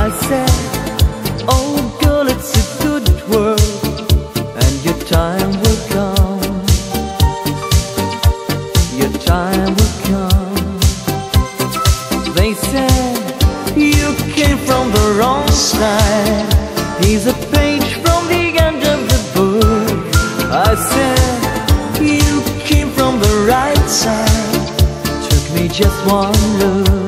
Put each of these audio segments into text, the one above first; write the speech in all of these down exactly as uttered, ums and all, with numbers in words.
I said, oh girl, it's a good world, and your time will come. Your time will come. They said, you came from the wrong side. He's a page from the end of the book. I said, you came from the right side. Took me just one look.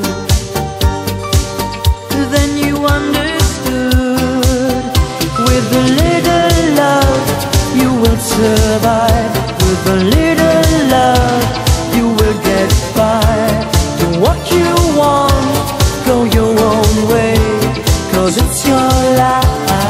Then you understood. With a little love, you will survive. With a little love, you will get by. Do what you want, go your own way, 'cause it's your life.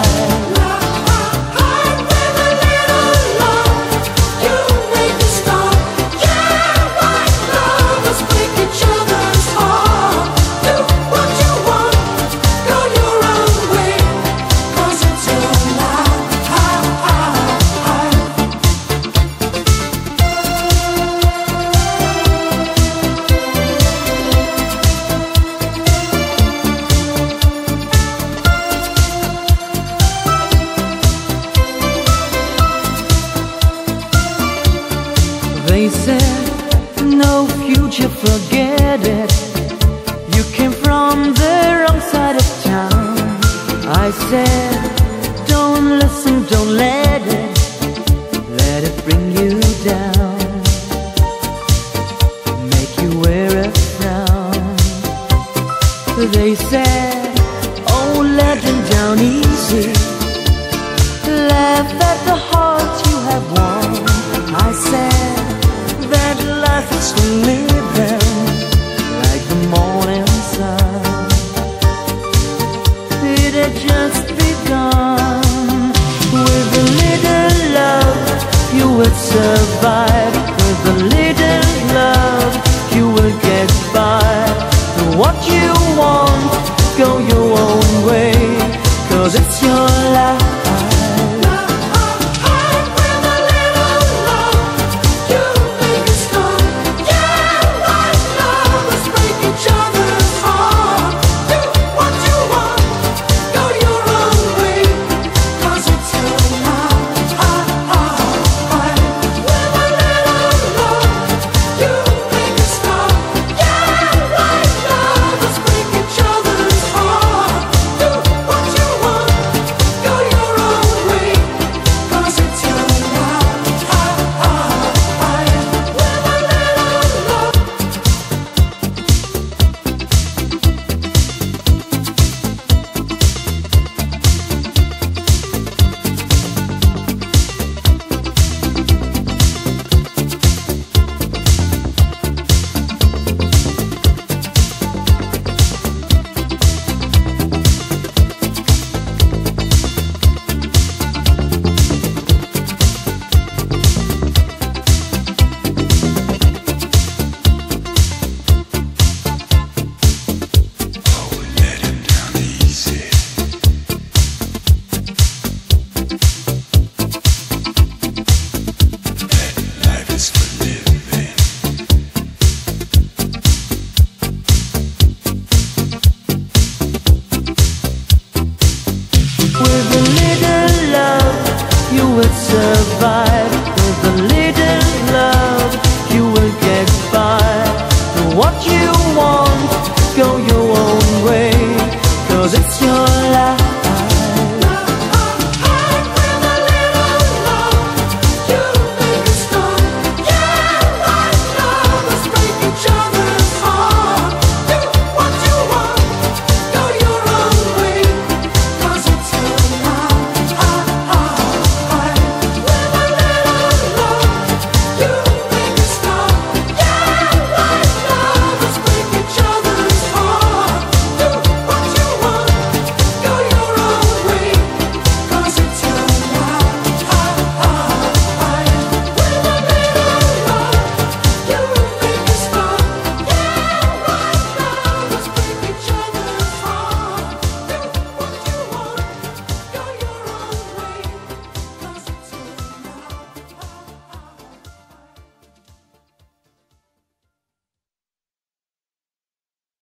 They said, no future, forget it. You came from the wrong side of town. I said, don't listen, don't let it, let it bring you down, make you wear a frown. They said, oh, let them down easy, laugh at the heart you have won. I said, that life is to live in, like the morning sun. It had just begun. With a little love, you will survive. With a little love, you will get by. Do what you want, go your own way, 'cause it's your life. With a little love, you will survive.